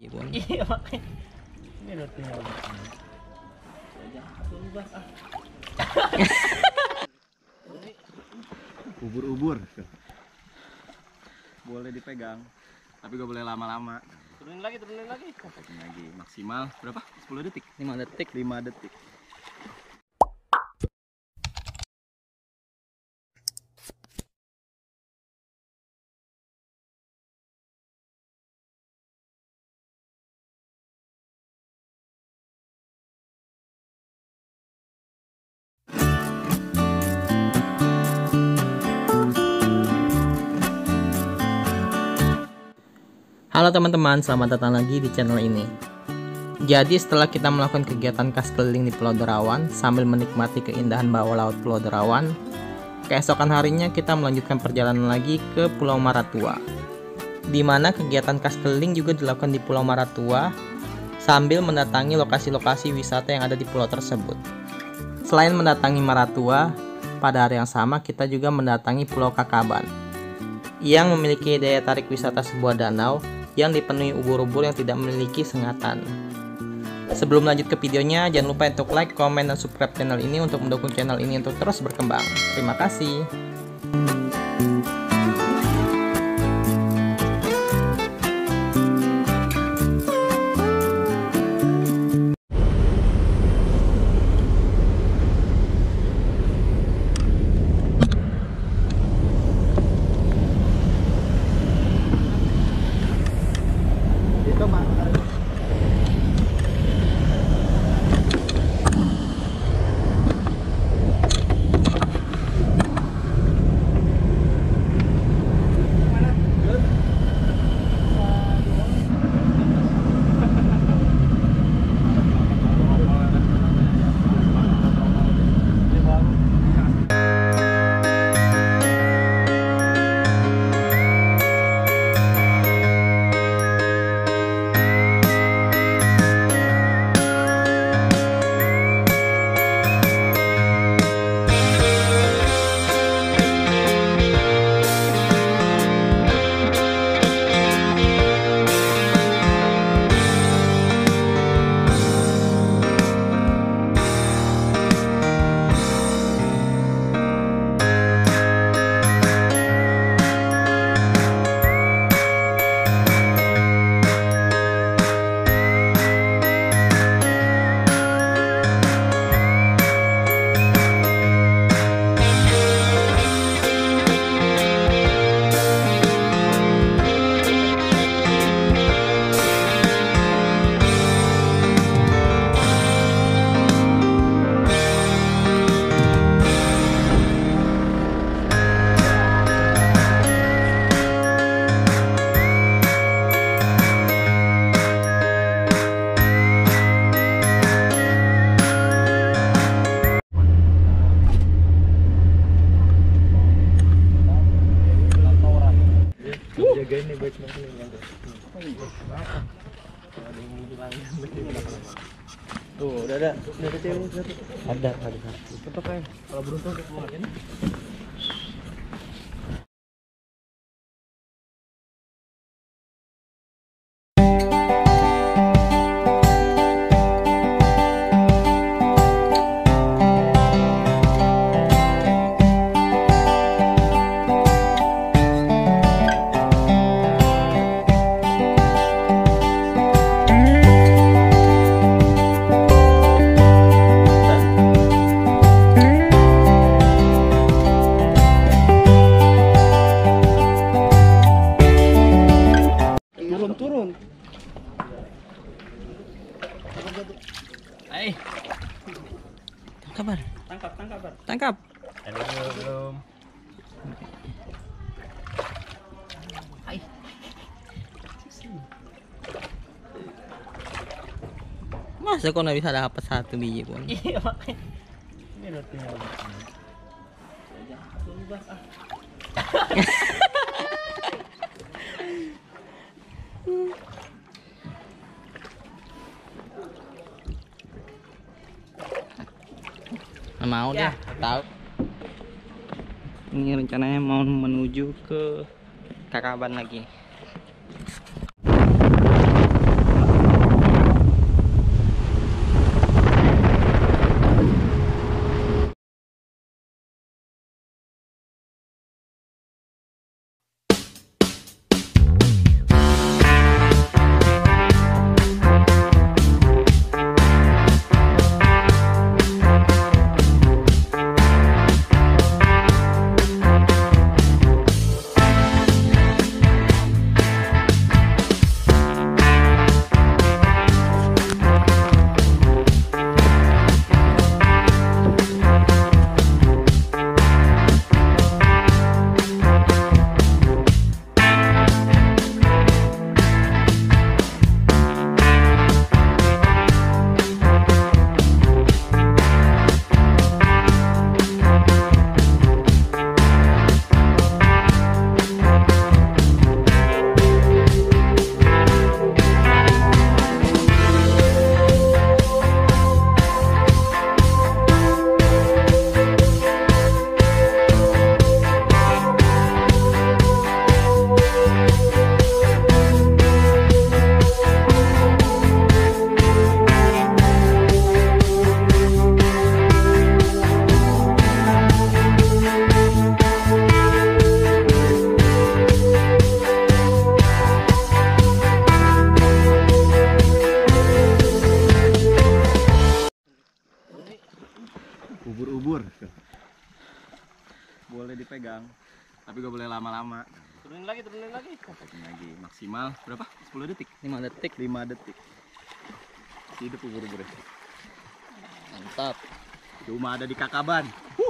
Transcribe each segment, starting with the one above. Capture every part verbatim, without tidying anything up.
Iya makanya. Ini roti ubur-ubur boleh dipegang tapi gak boleh lama-lama. Turunin lagi, turunin lagi. Turunin lagi maksimal berapa? sepuluh detik. lima detik. lima detik. Halo teman-teman, selamat datang lagi di channel ini. Jadi setelah kita melakukan kegiatan kas keliling di Pulau Derawan sambil menikmati keindahan bawah laut Pulau Derawan, keesokan harinya kita melanjutkan perjalanan lagi ke Pulau Maratua, di mana kegiatan kas keliling juga dilakukan di Pulau Maratua sambil mendatangi lokasi-lokasi wisata yang ada di pulau tersebut. Selain mendatangi Maratua, pada hari yang sama kita juga mendatangi Pulau Kakaban yang memiliki daya tarik wisata sebuah danau yang dipenuhi ubur-ubur yang tidak memiliki sengatan. Sebelum lanjut ke videonya, jangan lupa untuk like, komen, dan subscribe channel ini untuk mendukung channel ini untuk terus berkembang. Terima kasih. Jagain nih baik banget nih. Tuh, udah ada, udah ada cewek satu. Ada, ada. Apa kayak? Kalau beruntung untuk mau ini. Turun. Hai. Tangkap, Tangkap, tangkap, Bar. tangkap. Belum. Hai. Masa kok nggak bisa dapat satu biji pun? Iya makanya. Ini rotinya. Mau deh, tahu. Ini rencananya mau menuju ke Kakaban lagi. boleh dipegang, tapi gak boleh lama-lama. Turunin lagi, turunin lagi. Turunin lagi, maksimal berapa? sepuluh detik. lima detik. lima detik. Hidup ubur-ubur. Mantap. Cuma ada di Kakaban.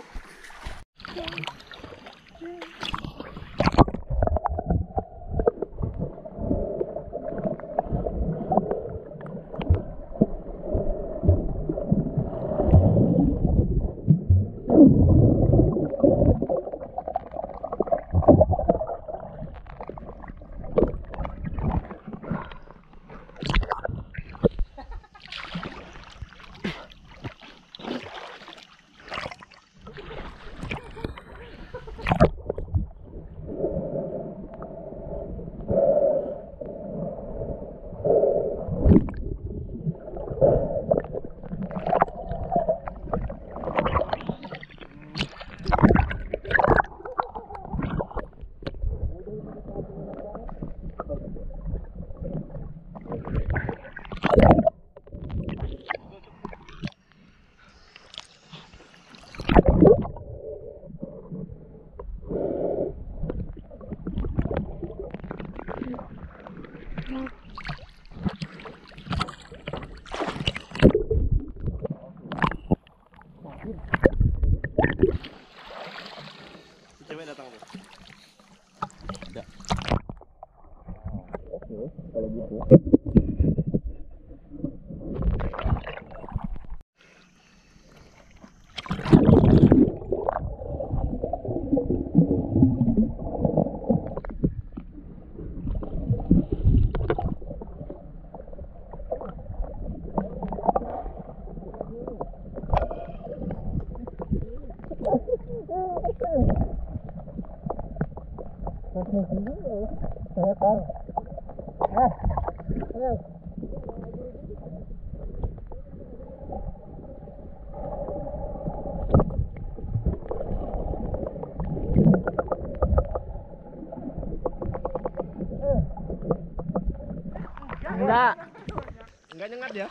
Cewek datang tuh. Oke, kalau gitu. Enggak. Enggak nyengat ya?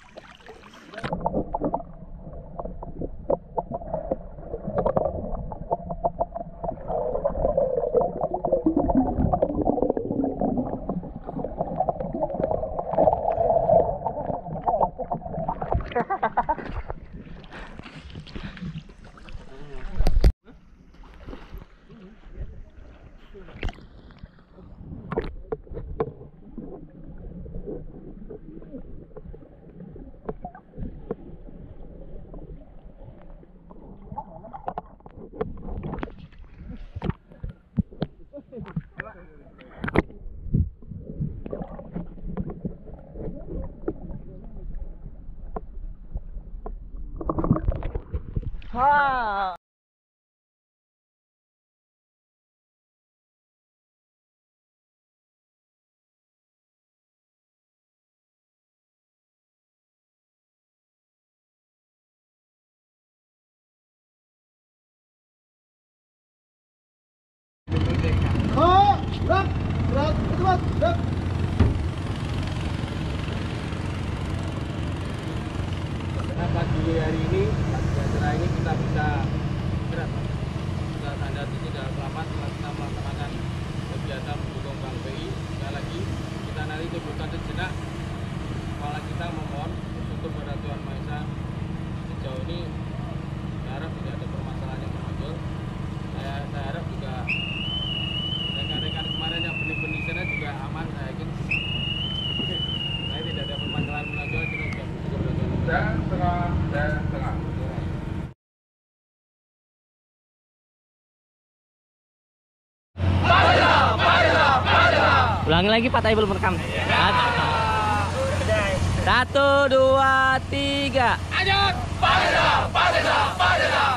Ha. Oh, berat, berat, berat, berat. Karena pagi hari ini, pagi acara ini kita bisa berat. Kita tanda di sudah selamat setelah kita melaksanakan kegiatan mendukung Bank B I. Sekali lagi kita nanti tunjukkan sejenak. Kepala kita memohon untuk Beraturan Maha Esa. Sejauh ini saya harap tidak ada permasalahan yang muncul. Saya, saya harap juga rekan-rekan kemarin yang benih-benih sana juga aman, saya yakin. Saya tidak ada permasalahan menonjol, kita sudah bersyukur Beraturan Maha Esa. Dan tengah, dan tengah. Ulangi lagi Pak, tapi belum rekam. Satu, dua, tiga. Padeda, padeda, padeda.